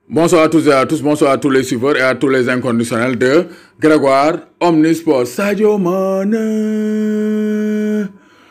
Bonsoir à tous et à tous, bonsoir à tous les suiveurs et à tous les inconditionnels de Grégoire Omnisport. Sadio Mané,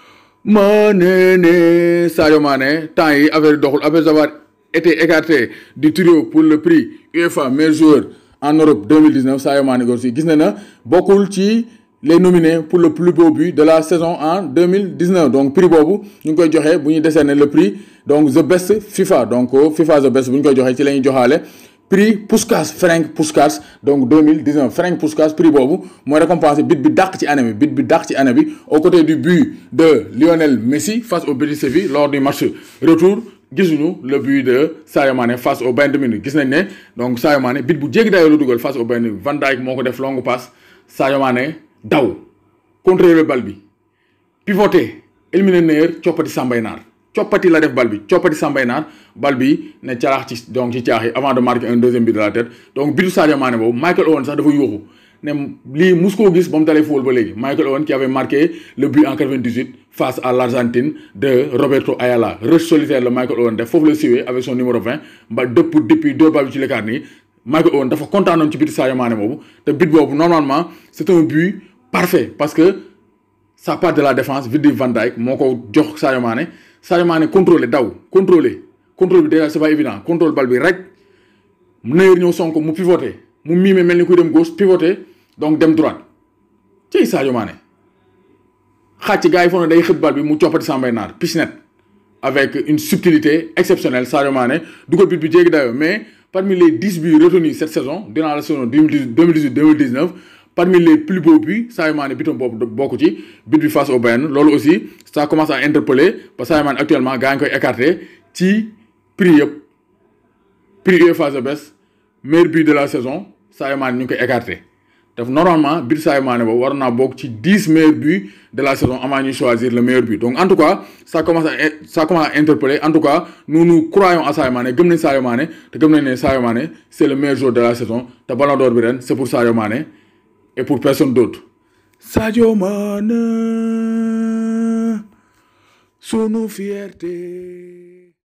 Sadio Mané, temps yi affaire doxul après avoir été écarté du trio pour le prix UEFA meilleur joueur en Europe 2019 Sadio Mané aussi gis na bokkul ci les nominés pour le plus beau but de la saison en 2019 donc prix boobu ñu ngi koy joxe bu ñu décerner le prix donc the best FIFA donc FIFA the best bu ñu koy joxe ci la ñuy joxaale prix Puskás Ferenc Puskás donc 2019 Ferenc Puskás prix boobu mooy récompensé bit bi dàq ci année bi aux côtés du but de Lionel Messi face au Betis Séville lors du match retour gisuñu le but de Sadio Mané face au Bayern de Munich gis nañ ne donc Sadio Mané bit bu jéggi dayoo la dugal face au Bayern de Munich Van Dijk moo ko def longue passe Sadio Mané daw contrôler bal bi pivoter éliminer Neuer coppati Sambay Naar coppati la def bal bi coppati Sambay Naar bal bi ne caraax ci donc ci caax yi avant de marquer un deuxième but de la tête donc bitu Sadio Mané boobu Michael Owen sax dafa yuuxu ne lii mus koo gis ba mu dalee football ba léegi Michael Owen qui avait marqué le but en 98 face à l'Argentine de Roberto Ayala rush solitaire la Michael Owen def foofu la siwee avec son numéro 20 ba depuis deux bal bi ci l'écart nii Michael Owen dafa kontaanoon ci bitu Sadio Mané boobu te but boobu normalement c'est un but parfait parce que ça part de la défense Virgil van Dijk moo ko jox Sadio Mané contrôler daw contrôle bi déjà c'est pas évident contrôle bal bi rek Neuer ñëw sonko mu pivoter mu miime mel ni kuy dem gauche pivoter donc dem droite ci Sadio Mané xàcc gars yi foog ne day xët bal bi mu coppati Sambay Naar piscinette avec une subtilité exceptionnelle Sadio Mané dugal but bi jéggi dayoo mais parmi les 10 buts retenus cette saison durant la saison 2018-2019 parmi les plus beaux buts Sadio Mané bitam boobu bokku ci but bi face au Bayern loolu aussi ça commence à interpeller parce que Sadio Mané actuellement gaa ngi koy écarté ci prix yëpp prix UEFA the best meilleur but de la saison Sadio Mané ñu ngi koy écarté daf normalement but Sadio Mané boobu war naa bokk ci 10 meilleurs buts de la saison avant ñuy choisir le meilleur but donc en tout cas ça commence à interpeller en tout cas nous croyons à Sadio Mané gëm nañ Sadio Mané te gëm nañ ne Sadio Mané c'est le meilleur joueur de la saison te Ballon d'Or bi ren c'est pour Sadio Mané et pour personne d'autre. Sadio Mané, sunu fierté.